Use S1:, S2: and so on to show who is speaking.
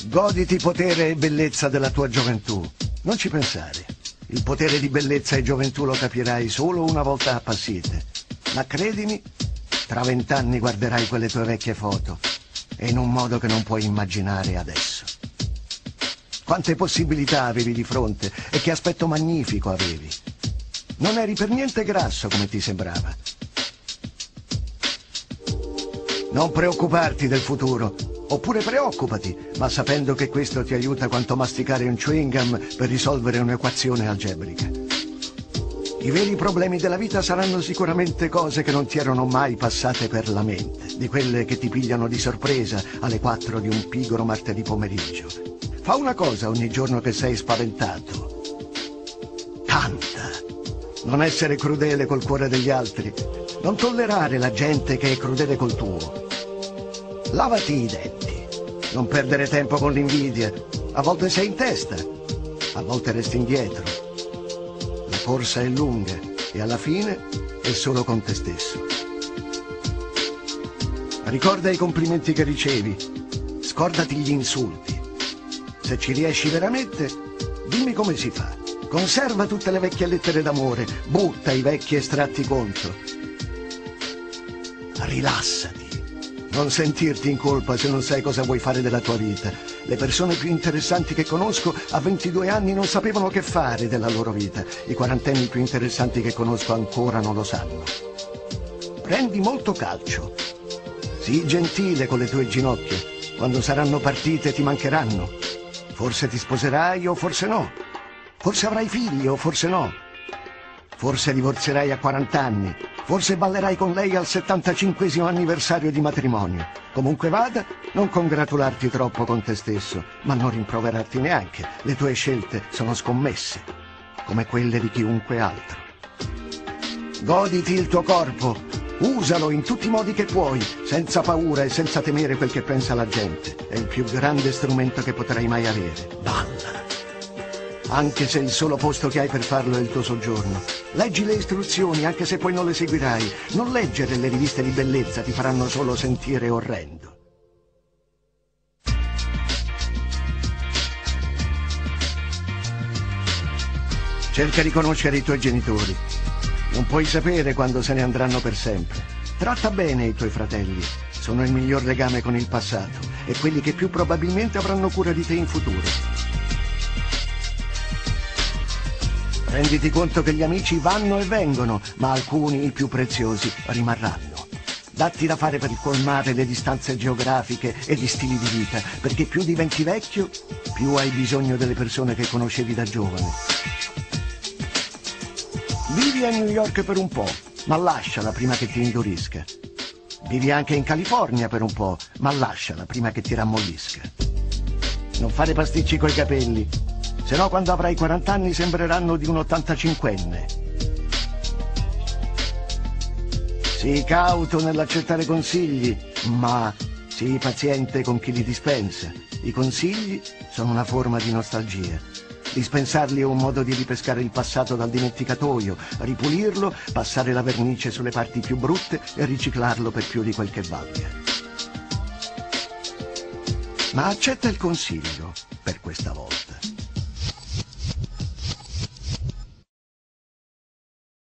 S1: Goditi potere e bellezza della tua gioventù. Non ci pensare. Il potere di bellezza e gioventù lo capirai solo una volta appassite. Ma credimi, tra 20 anni guarderai quelle tue vecchie foto e in un modo che non puoi immaginare adesso. Quante possibilità avevi di fronte e che aspetto magnifico avevi. Non eri per niente grasso come ti sembrava. Non preoccuparti del futuro, oppure preoccupati, ma sapendo che questo ti aiuta quanto masticare un chewing gum per risolvere un'equazione algebrica. I veri problemi della vita saranno sicuramente cose che non ti erano mai passate per la mente, di quelle che ti pigliano di sorpresa alle 4 di un pigro martedì pomeriggio. Fa una cosa ogni giorno che sei spaventato. Canta. Non essere crudele col cuore degli altri. Non tollerare la gente che è crudele col tuo. Lavati i denti. Non perdere tempo con l'invidia. A volte sei in testa, a volte resti indietro. La corsa è lunga e alla fine è solo con te stesso. Ricorda i complimenti che ricevi. Scordati gli insulti. Se ci riesci veramente, dimmi come si fa. Conserva tutte le vecchie lettere d'amore, butta i vecchi estratti contro. Rilassati. Non sentirti in colpa se non sai cosa vuoi fare della tua vita. Le persone più interessanti che conosco a 22 anni non sapevano che fare della loro vita. I quarantenni più interessanti che conosco ancora non lo sanno. Prendi molto calcio. Sii gentile con le tue ginocchia. Quando saranno partite ti mancheranno. Forse ti sposerai o forse no. Forse avrai figli o forse no. Forse divorzierai a 40 anni. Forse ballerai con lei al 75° anniversario di matrimonio. Comunque vada, non congratularti troppo con te stesso, ma non rimproverarti neanche. Le tue scelte sono scommesse, come quelle di chiunque altro. Goditi il tuo corpo, usalo in tutti i modi che puoi, senza paura e senza temere quel che pensa la gente. È il più grande strumento che potrai mai avere. Balla! Anche se il solo posto che hai per farlo è il tuo soggiorno. Leggi le istruzioni, anche se poi non le seguirai. Non leggere le riviste di bellezza, ti faranno solo sentire orrendo. Cerca di conoscere i tuoi genitori. Non puoi sapere quando se ne andranno per sempre. Tratta bene i tuoi fratelli. Sono il miglior legame con il passato e quelli che più probabilmente avranno cura di te in futuro. Renditi conto che gli amici vanno e vengono, ma alcuni, i più preziosi, rimarranno. Datti da fare per colmare le distanze geografiche e gli stili di vita, perché più diventi vecchio, più hai bisogno delle persone che conoscevi da giovane. Vivi a New York per un po', ma lasciala prima che ti indurisca. Vivi anche in California per un po', ma lasciala prima che ti rammollisca. Non fare pasticci coi capelli, se no quando avrai 40 anni sembreranno di un 85enne. Sii cauto nell'accettare consigli, ma sii paziente con chi li dispensa. I consigli sono una forma di nostalgia. Dispensarli è un modo di ripescare il passato dal dimenticatoio, ripulirlo, passare la vernice sulle parti più brutte e riciclarlo per più di quel che valga. Ma accetta il consiglio per questa volta.